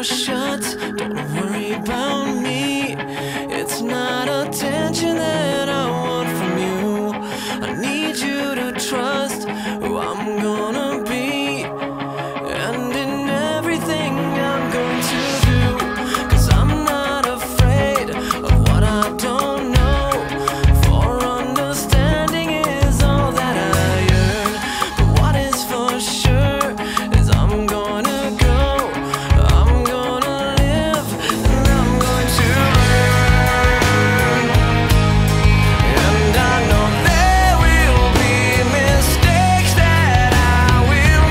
door shuts, don't worry about me. It's not attention that I want from you. I need you to trust who I'm gonna be, and in everything I'm going to do. 'Cause I'm not afraid of what I don't know, for understanding is all that I earn. But what is for sure is I'm gonna go, I'm gonna live, and I'm going to learn. And I know there will be mistakes that I will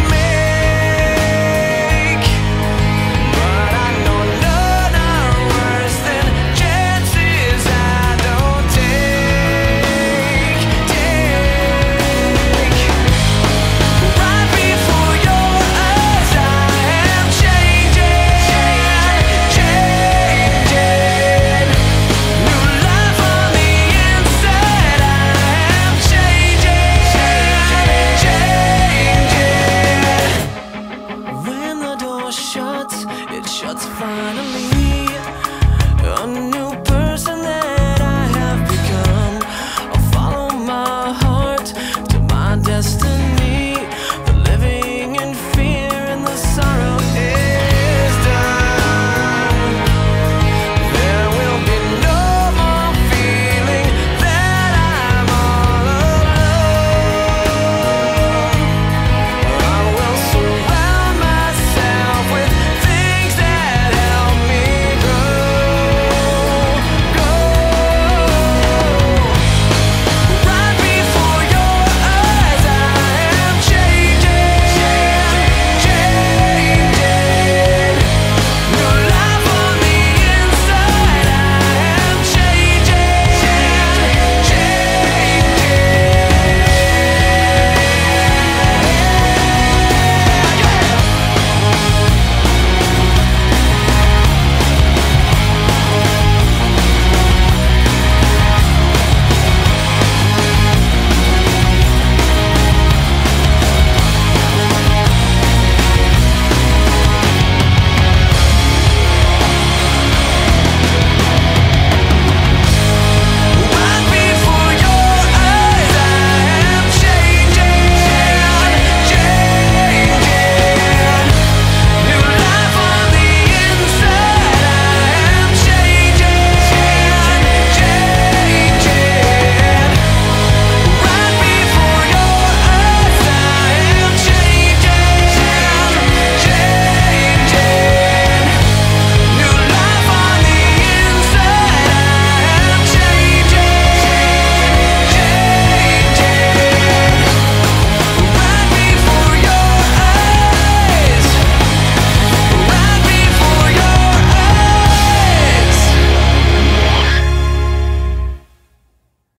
make, but I know none are worse than chances I don't take. Right before your eyes I am changing. New life on the inside I am changing. When the door shuts, it shuts finally.